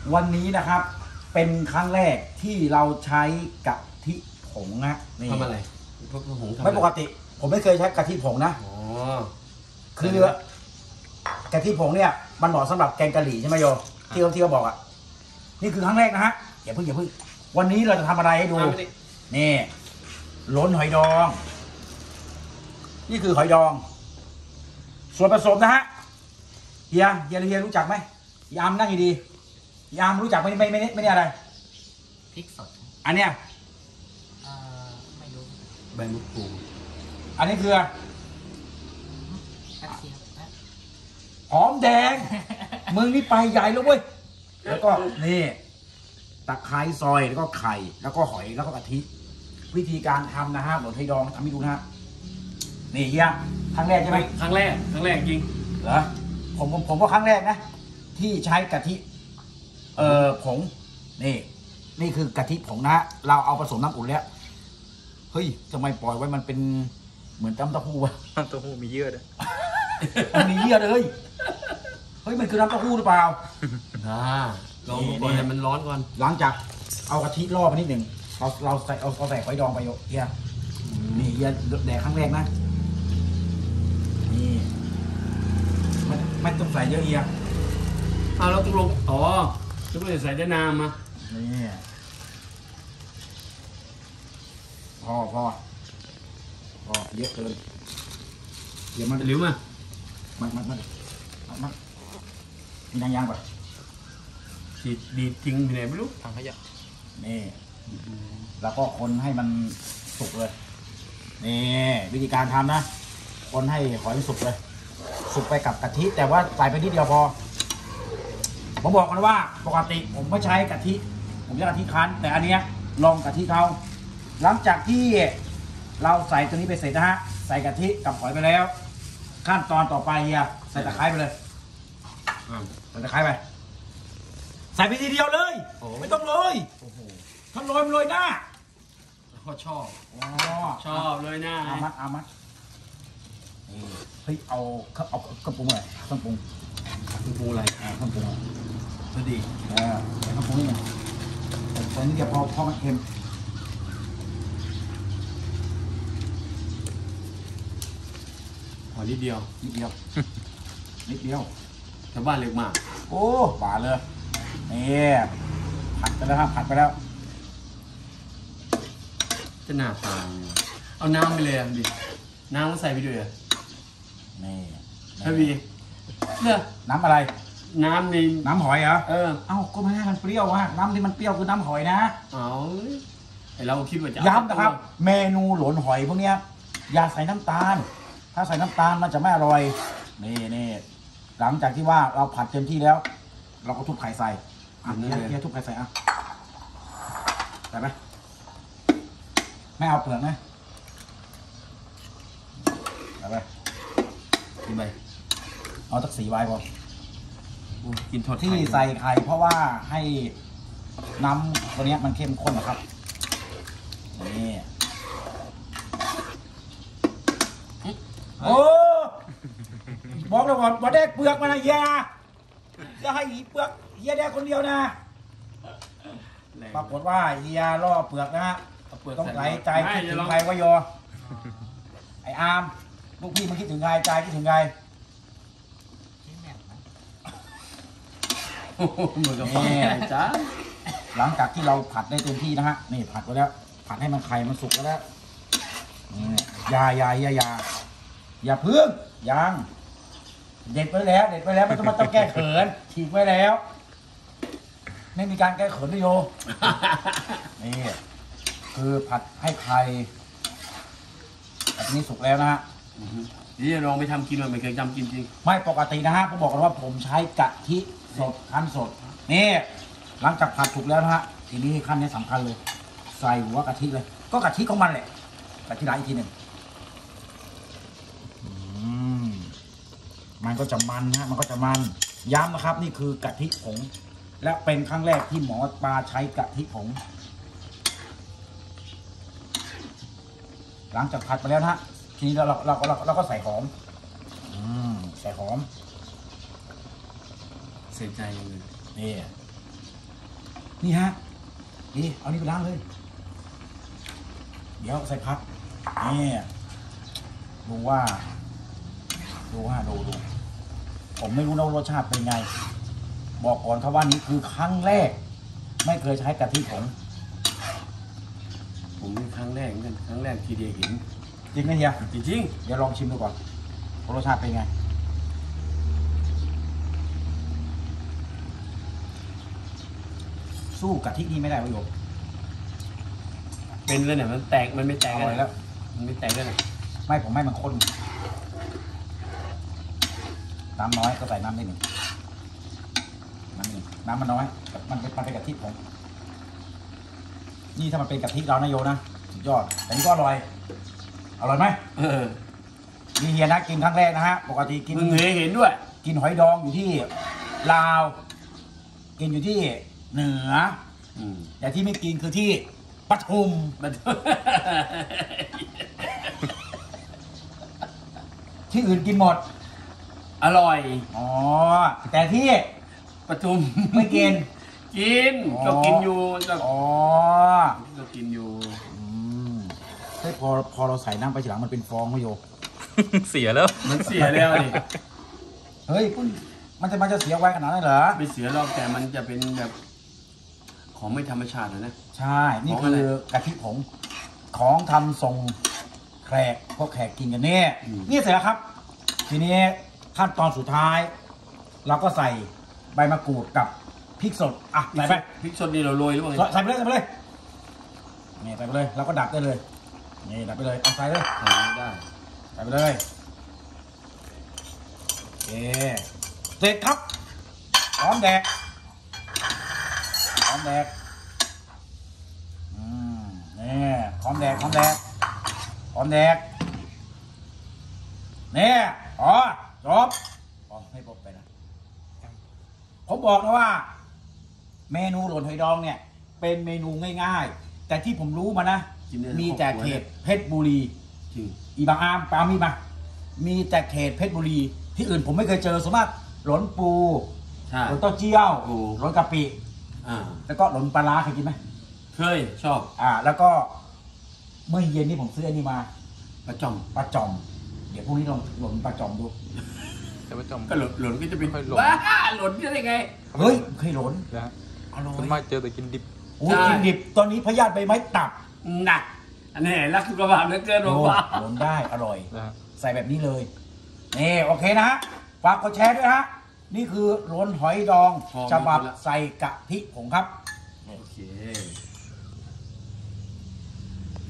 วันนี้นะครับเป็นครั้งแรกที่เราใช้กะทิผงนะนี่ทำอะไรพวกผงทำอะไรไม่ปกติผมไม่เคยใช้กะทิผงนะอ๋อคือกะทิผงเนี่ยมันเหมาะสำหรับแกงกะหรี่ใช่ไหมโยที่เขาบอกอ่ะนี่คือครั้งแรกนะฮะอย่าเพิ่งวันนี้เราจะทำอะไรให้ดูนี่ล้นหอยดอง นี่คือหอยดอง ส่วนผสมนะฮะเฮียรู้จักไหมยามนั่งดียามรู้จักไม่ได้อะไรพริกสดอันเนี้ยไม่รู้ใบมะกรูดอันนี้คือกระเทียมหอมแดง มึงนี่ไปใหญ่แล้วเว้ยแล้วก็นี่ตะไคร้ซอยแล้วก็ไข่แล้วก็หอยแล้วก็กะทิวิธีการทำนะฮะหล่นไทยดองทำให้ดูนะฮะนี่เฮียครั้งแรกใช่ไหมครั้งแรกจริงเหรอผมก็ครั้งแรกนะที่ใช้กะทิผงนี่คือกะทิผงนะฮะเราเอาผสมน้ำอุ่นแล้วเฮ้ยทำไมปล่อยไว้มันเป็นเหมือนน้ำเต้าหู้วะน้ำเต้าหู้มีเยื่อด้วยมันมีเยื่อเลยเฮ้ยมันคือน้ำเต้าหู้หรือเปล่าลองก่อนให้มันร้อนก่อนหลังจากเอากะทิล่อไปนิดหนึ่งเราใส่หอยดองไปเฮียนี่เฮียแดกครั้งแรกนะนี่ไม่ต้องใส่เยอะเฮียเราต้องลงจะไม่ใส่ได้น้ำมานี่พอเยอะเกินเดี๋ยวมันหรือมามันมียางป่ะดีทิ้งไปไหนไม่รู้ถังขยะนี่แล้วก็คนให้มันสุกเลยนี่วิธีการทำนะคนให้หอยมันสุกเลยสุกไปกับกะทิแต่ว่าใส่ไปนิดเดียวพอผมบอกกันว่าปกติผมไม่ใช้กะทิผมใช้กะทิคั้นแต่อันเนี้ยลองกะทิเขาหลังจากที่เราใส่ตัวนี้ไปเสร็จนะฮะใส่กะทิกับหอยไปแล้วขั้นตอนต่อไปเฮียใส่ตะไคร้ไปเลยใส่ตะไคร้ไปใส่ไปทีเดียวเลยไม่ต้องโรยถ้าโรยมันโรยหน้าเขาชอบเลยหน้าอามัดเฮ้ยเอาเครื่องปรุงอะไรเครื่องปรุงอะไรเครื่องปรุงอะไรพอดีใส่เครื่องปรุงนี่ไงใส่นิดเดียวพอมันเค็มนิดเดียวชาวบ้านเรียกมากโอ้หวานเลยนี่ผัดไปแล้วครับผัดไปแล้วจะหน้าตาเอาน้ำไปเลยดิน้ำก็ใส่ไปด้วยนี่พี่เนี่ยน้ำอะไรน้ำหอยเหรอเอ้าก็ไม่ให้มันเปรี้ยวฮะน้ำที่มันเปรี้ยวคือน้ำหอยนะเราคิดว่าจะย้ำนะครับเมนูหลนหอยพวกนี้อย่าใส่น้ำตาลถ้าใส่น้ำตาลมันจะไม่อร่อยนี่หลังจากที่ว่าเราผัดเต็มที่แล้วเราก็ทุบไข่ใส่เนี่ยทุบไข่ใส่ใส่ไหมไม่เอาเปลือกนะใส่ไปกินไปเอาสัก4 ใบพอกินทอดที่ใส่ไข่เพราะว่าให้น้ำตัวนี้มันเข้มข้นนะครับนี่โอ้บอกเลยว่าแดกเปลือกมานะเฮียจะให้เปลือกเฮียแดกคนเดียวนะปรากฏว่าเฮียล่อเปลือกนะฮะต้องไหลใจคิดถึงใครวะโยไออาร์มลูกพี่มันคิดถึงใครใจคิดถึงใครนี่จ้าหลังจากที่เราผัดได้เต็มที่นะฮะนี่ผัดไปแล้วผัดให้มันไข่มันสุกแล้วอย่าพึ่งยังเด็ดไปแล้วไม่ต้องแก้เขินฉีกไว้แล้วไม่มีการแก้เขินด้วยโยนี่คือผัดให้ไข่แบบนี้สุกแล้วนะฮะนี่ลองไปทำกินมันไม่เคยทำกินจริงไม่ปกตินะฮะผมบอกกันว่าผมใช้กะทิสดคั้นสดนี่หลังจากผัดสุกแล้วนะฮะทีนี้ขั้นนี้สำคัญเลยใส่หัวกะทิเลยก็กะทิของมันแหละกะทิร้านอีกทีหนึ่งมันก็จะมันฮะมันก็จะมันย้ำนะครับนี่คือกะทิผงและเป็นครั้งแรกที่หมอปลาใช้กะทิผงหลังจากผัดไปแล้วนะฮะทีนี้เราก็ใส่หอมใส่หอมเสียใจเลยนี่นี่ฮะนี่เอานี่ไปล้างเลย เดี๋ยวใส่พัดนี่ดูว่าดูผมไม่รู้นะว่ารสชาติเป็นไง บอกก่อนครับว่านี้คือครั้งแรก ไม่เคยใช้กะทิผงผมนี่ครั้งแรกเหมือนกันครั้งแรกทีเดียวเห็นจริงไหมเฮียจริงเดี๋ยวลองชิมดูก่อนว่ารสชาติเป็นไง สู้กะทินี่ไม่ได้วะโยมๆเป็นเลยเนี่ยมันแตกมันไม่แตกอร่อยแล้วมันไม่แตกเลยเนี่ยไม่ผมไม่มันข้นน้ำน้อยก็ใส่น้ำได้หนึ่งน้ำมันน้อยมันเป็นกะทิผมนี่ถ้ามันเป็นกะทิเรานะโยนะสุดยอดแต่นี่ก็อร่อยไหมนี่เฮียนะกินครั้งแรกนะฮะปกติกินมึงเห็นด้วยกินหอยดองอยู่ที่ลาว กินอยู่ที่เหนือแต่ที่ไม่กินคือที่ปทุมมันที่อื่นกินหมดอร่อยอ๋อแต่ที่ปทุมไม่กินกินอ๋อก็กินอยู่ก็อ๋อกินอยู่เฮ้ยพอเราใส่น้ำไปทีหลังมันเป็นฟองไหมโยเสียแล้วมันเสียแล้วนี่เฮ้ยมันจะเสียไวขนาดนั้นเหรอไม่เสียหรอกแต่มันจะเป็นแบบของไม่ธรรมชาตินะใช่ นี่ของคือะไรอกะทิผงของทำส่งแขกพวกแขกกินกันเนี่ยอืมนี่เสร็จแล้วครับ ทีนี้ขั้นตอนสุดท้าย เราก็ใส่ใบมะกรูดกับพริกสดอ่ะใส่ไปพริกสดนี่เราโรยหรือเปล่าไงใส่ไปเลยนี่ใส่ไปเลยเราก็ดับได้เลยนี่ดับไปเลยเอาใส่เลยได้ใส่ไปเลยโอเคเสร็จครับหอมแดกนี่หอมแดกนี่อ๋อจบอ๋อไม่บอกไปนะผมบอกนะว่า เมนูหล่นหอยดองเนี่ย เป็นเมนูง่ายๆ แต่ที่ผมรู้มานะกินได้มีแต่เขตเพชรบุรีจริงอีบางอามปามีมามีแต่เขตเพชรบุรี ที่อื่นผมไม่เคยเจอสมมติหลนปูใช่หลนเต้าเจี้ยวโอ้หลนกะปิ แล้วก็หลนปลาร้าเคยกินไหมเคยชอบแล้วก็เมื่อเย็นนี้ผมซื้ออันนี้มาปลาจ่อมปลาจอม เดี๋ยวพรุ่งนี้ลองหลนปลาจอมดูแต่ว่าจอมก็หล่นก็จะเป็นค่อยหล่นบ้าหล่นได้ไงเฮ้ยเคยหลนนะฮะอร่อส่วนยมากเจอแต่กินดิบโอ้ยกินดิบตอนนี้พยาธิใบไม้ตับหนักอันนี้รักสุขภาพเหลือเกินโอ้ว่าหลนได้อร่อยนะฮะใส่แบบนี้เลย นี่โอเคนะฮะ ฝากกดแชร์ด้วยฮะ นี่คือหลนหอยดองฉบับใส่กะทิผงครับโอเค